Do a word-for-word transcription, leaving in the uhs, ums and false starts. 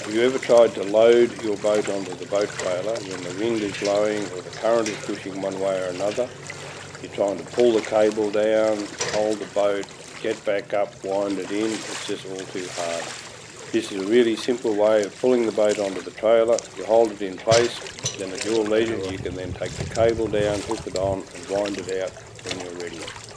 Have you ever tried to load your boat onto the boat trailer when the wind is blowing or the current is pushing one way or another? You're trying to pull the cable down, hold the boat, get back up, wind it in. It's just all too hard. This is a really simple way of pulling the boat onto the trailer. You hold it in place, then at your leisure you can then take the cable down, hook it on and wind it out when you're ready.